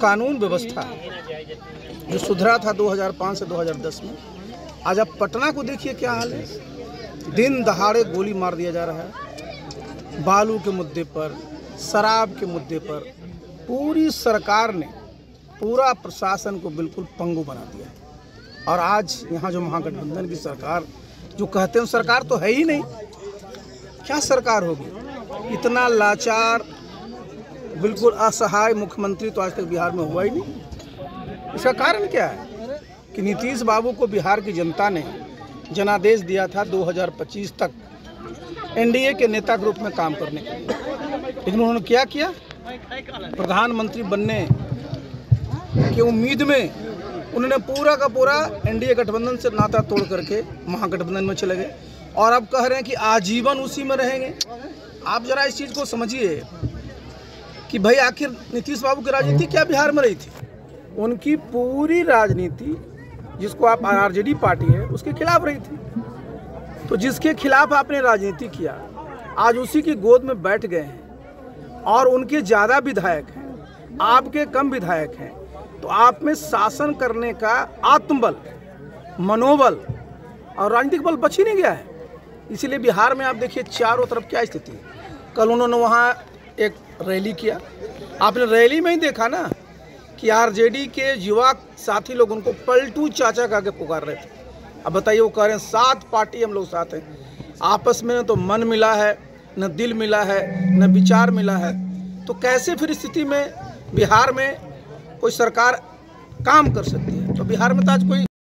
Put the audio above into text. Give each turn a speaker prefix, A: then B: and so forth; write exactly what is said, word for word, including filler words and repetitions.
A: कानून व्यवस्था जो सुधरा था दो हज़ार पाँच से दो हज़ार दस में, आज आप पटना को देखिए क्या हाल है। दिन दहाड़े गोली मार दिया जा रहा है। बालू के मुद्दे पर, शराब के मुद्दे पर पूरी सरकार ने पूरा प्रशासन को बिल्कुल पंगु बना दिया है। और आज यहाँ जो महागठबंधन की सरकार जो कहते हैं सरकार तो है ही नहीं, क्या सरकार होगी। इतना लाचार, बिल्कुल असहाय मुख्यमंत्री तो आज तक बिहार में हुआ ही नहीं। इसका कारण क्या है कि नीतीश बाबू को बिहार की जनता ने जनादेश दिया था दो हज़ार पच्चीस तक एनडीए के नेता के रूप में काम करने के लिए, लेकिन उन्होंने क्या किया, प्रधानमंत्री बनने की उम्मीद में उन्होंने पूरा का पूरा एनडीए गठबंधन से नाता तोड़ करके महागठबंधन में चले गए और अब कह रहे हैं कि आजीवन उसी में रहेंगे। आप जरा इस चीज़ को समझिए कि भाई आखिर नीतीश बाबू की राजनीति क्या बिहार में रही थी। उनकी पूरी राजनीति, जिसको आप आरजेडी पार्टी है, उसके खिलाफ रही थी। तो जिसके खिलाफ आपने राजनीति किया, आज उसी की गोद में बैठ गए हैं और उनके ज़्यादा विधायक हैं, आपके कम विधायक हैं। तो आप में शासन करने का आत्मबल, मनोबल और राजनीतिक बल बच ही नहीं गया है। इसीलिए बिहार में आप देखिए चारों तरफ क्या स्थिति है। कल उन्होंने वहाँ एक रैली किया, आपने रैली में ही देखा ना कि आरजेडी के युवा साथी लोग उनको पलटू चाचा कह के पुकार रहे थे। अब बताइए, वो कह रहे हैं सात पार्टी हम लोग साथ हैं। आपस में न तो मन मिला है, न दिल मिला है, न विचार मिला है। तो कैसे फिर स्थिति में बिहार में कोई सरकार काम कर सकती है। तो बिहार में तो आज कोई